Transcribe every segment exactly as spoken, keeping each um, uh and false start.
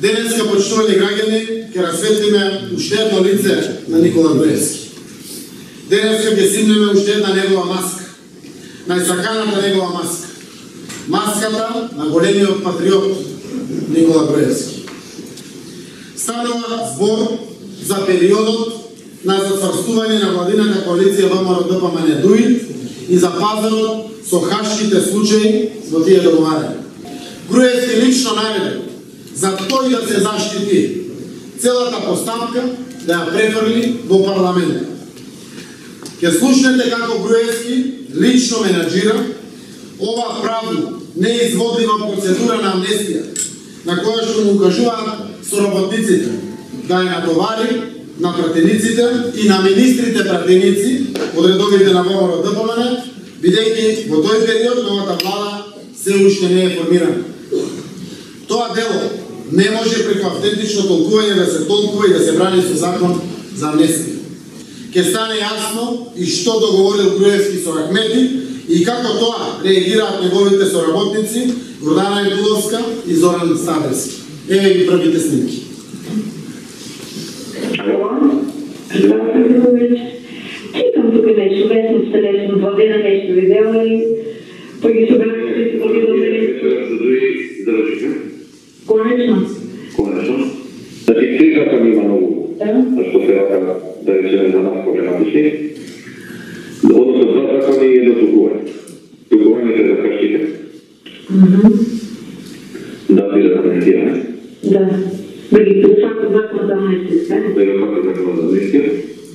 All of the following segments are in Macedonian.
Денеска, почитувани граѓани, ќе расветлиме уште едно лице на Никола Груевски. Денеска ќе симнеме уште една негова маска, најсаканата негова маска. Маската на големиот патриот Никола Груевски. Станува збор за периодот на затврстување на владината коалиција ВМРО-ДПМНЕ-ДУИ и за пазарот со хашките случаи во тие договарања. Груевски лично наведе за тој да се заштити целата поставка да ја префрли во парламент. Ке слушнете како Груевски лично менаџира ова правно неизводлива процедура на амнестија, на која што му укажуваат соработниците да ја натовари на пратениците и на министрите пратеници од редовите на ВМРО-ДПМНЕ, бидејќи во тој период новата влада се уште не е формирана. Тоа дело не може преку автентично толкување да се толкува и да се брани со закон за амнестија. Ке стане јасно и што договорил Груевски со Рахмети и како тоа реагираат неговите соработници Гордана Ангуловска и Зоран Ставерски. Еве ги првите снимки. Читам тук нещо, вестниците лесно, два дена нещо видела и пък ги събрах да се подготвили. Конечно. Конечно. Значи, кризата ми има много атмосферата, да речем за нас по-женатични. Односно, два закони и едно толкуване. Толкуваните за хащите. Да, би да коментираме. Да. Да ги факт закон за амнестия. Да ги факт закон за амнестия.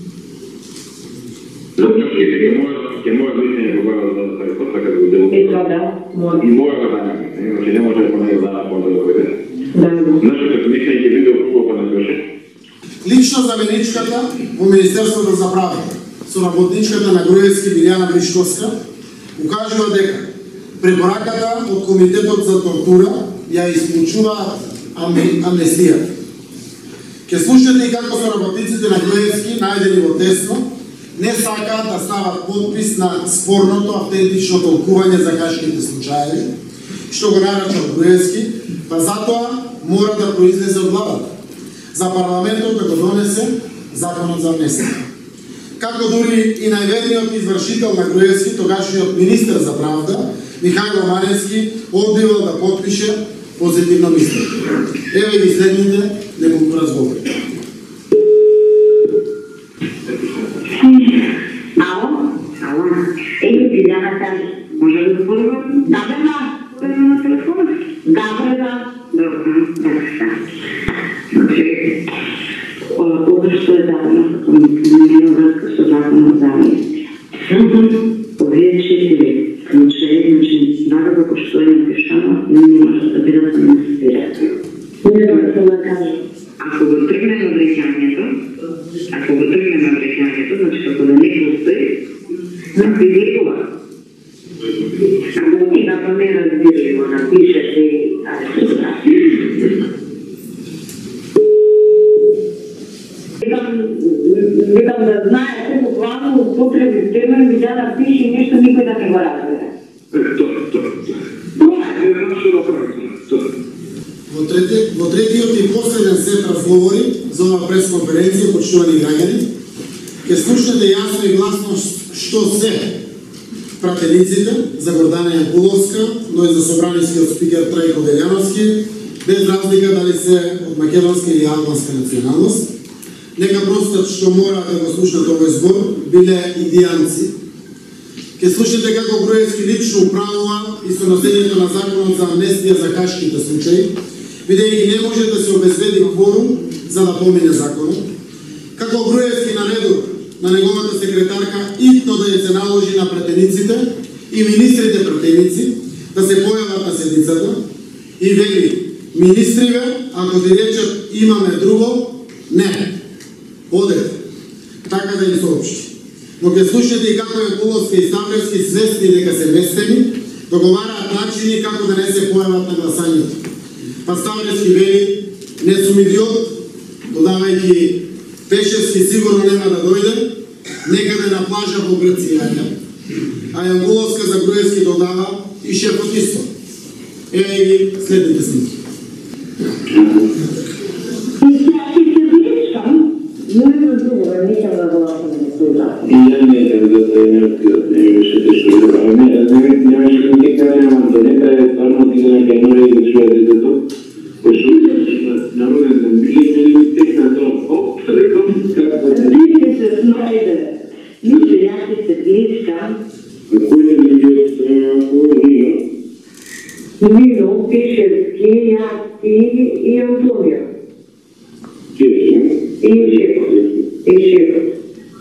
Ќе може личење кога да да прави поста како го делува. Е, това да, може. И може да дане. Иначе не може да понеде дана понеде да поведе. Да, да. Значи, како мислење ќе видео круго па не сврши. Лично заменичката во Министерството за правда, соработничката на Груевски Билјана Бришковска, укажува дека препораката од Комитетот за тортура ја исклучуваат амнестијата. Ке слушате и како соработниците на Груевски, најдени во тесно, не сакаат да стават подпис на спорното автентично толкување за хашките случаи, што го нарачал Груевски, па затоа мора да произлезе од владата за парламентот да го донесе законот за амнестија. Како дури и најверниот извршител на Груевски, тогашниот министер за правда, Михајло Маревски, одбивал да подпише позитивно мислење. Еве ги следните неколку разговори. Ало? Ало? Ей, Билјана каже, може да запорувам? Да, бе, да. На телефона? Да, бе, да. Добре, да, да. Значи, ова што е дадено, како нема врска со законот за амнестија. Овие четири случаи, значи, нака како што е напишано, не може да бидат амнестирани. Не може да кажа. Ако го тргне на вреќањето, ако го тргне на вреќањето, значи како да не постои, разбирливо. Ако ти да не разбирливо, напишеш и аде се прави. Викам да знаете, буквално употребите ме видя да пише нещо, никой да не го разбере. Тоа, тоа, тоа. Не знам што да правим. Во, трети, во третиот и последен сет разговори за ова пресконференција, почитувани граѓани, ќе слушнете јасно и гласно што се пратениците за Гордана Јанкуловска, но и за собранискиот спикер Трајко Велјановски, без разлика дали се од македонска или албанска националност. Нека простат што мора да го слушнат овој збор биле идијанци. Ке слушнете како Груевски лично управува и со носењето на законот за амнестија за хашките случаи, бидејќи не може да се обезбеди кворум за да помине законот, како Груевски наредува на неговата секретарка итно да ја се наложи на пратениците и министрите пратеници да се појават на седницата и вели: министриве, ако ти речат имаме друго, не, одете, така да им соопшти. Но ке слушате и како Јанкуловска и Ставлевски свесни дека се местени, договараат начини како да не се појават на гласањето. Па Ставлевски вели: не сум идиот, додавајќи Пешевски сигурно нема да дојде, некаде на плажа во Грција. А Јанкуловска за Груевски додава и шефот исто. Еве ги следните снимки. Ти се връщам, но не друго, не съм да гласам за това. И я не съм да се не откриват, не беше тежко да правя. Нямаше никаква няма да нека е стvarno ти да не кенора и да чуя детето. Защото народен да били мили текна то. Оп, рекам, как да се... Вие се знаете. Мисля, аз се близкам. Кой не види от страна Нино? Нино, Пишевски, аз ти и Антония. Кешо? И Шефът. И Шефът.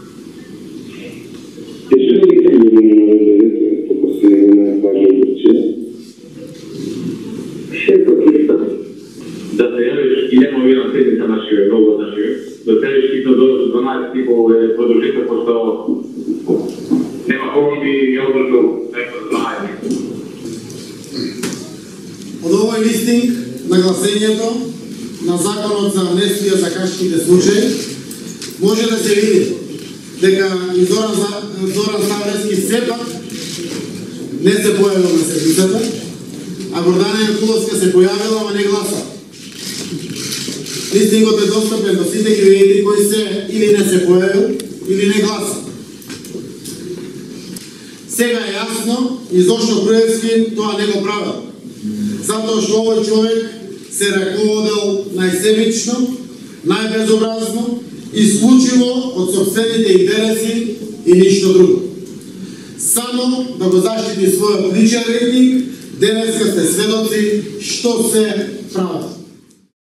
Кешо не ги трябва да не може да е, тук се не важа учи. Шефът иска. Да се явиш и нема ви на седмица нашия, много нашия, да се явиш хитно до дванадесет типове продължите, защото нема хора би јавното нека знае. Од овој листинг на гласењето на Законот за амнестија за хашките случаи може да се види дека и Зоран, Зоран Ставрески сепак не се појавил на седмицата, а Гордана Јанкуловска се појавила, ама не гласа. Листингот е достапен до сите, ги видите кои се или не се појавил, или не гласа. Сега е јасно и зошто Груевски тоа не го правил. Затоа што овој човек се раководел најсебично, најбезобразно, исклучиво од собствените интереси и ништо друго. Само да го заштити својот личен рейтинг, денеска сте сведоци што се прави.